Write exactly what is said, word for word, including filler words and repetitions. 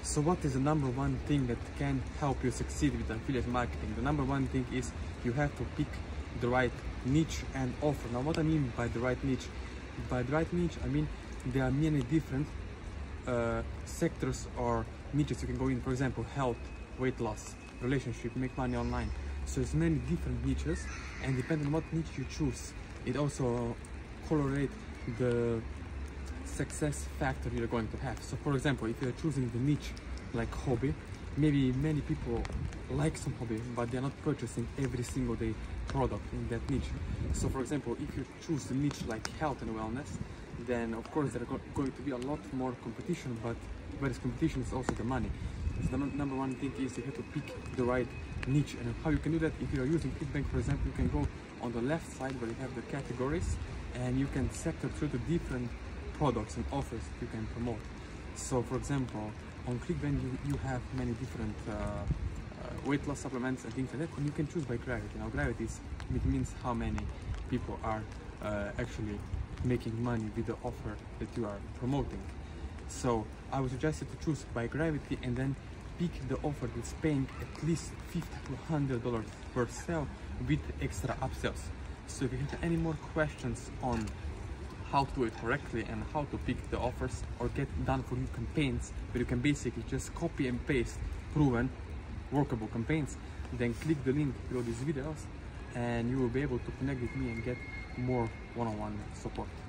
So what is the number one thing that can help you succeed with affiliate marketing? The number one thing is you have to pick the right niche and offer. Now what I mean by the right niche? By the right niche, I mean there are many different uh, sectors or niches you can go in. For example, health, weight loss, relationship, make money online. So there's many different niches, and depending on what niche you choose, it also correlates the success factor you're going to have. So for example, if you're choosing the niche like hobby, maybe many people like some hobby, but they're not purchasing every single day product in that niche. So for example, if you choose the niche like health and wellness, then of course there are going to be a lot more competition, but where is competition is also the money. So the number one thing is you have to pick the right niche. And how you can do that, if you're using ClickBank, for example, you can go on the left side where you have the categories, and you can sector through the different products and offers you can promote. So for example, on ClickBank you, you have many different uh, uh, weight loss supplements and things like that, and you can choose by gravity. Now gravity is, it means how many people are uh, actually making money with the offer that you are promoting. So I would suggest you to choose by gravity and then pick the offer that's paying at least fifty to one hundred dollars per sale with extra upsells. So if you have any more questions on how to do it correctly and how to pick the offers or get done for you campaigns where you can basically just copy and paste proven workable campaigns, then click the link below these videos and you will be able to connect with me and get more one-on-one support.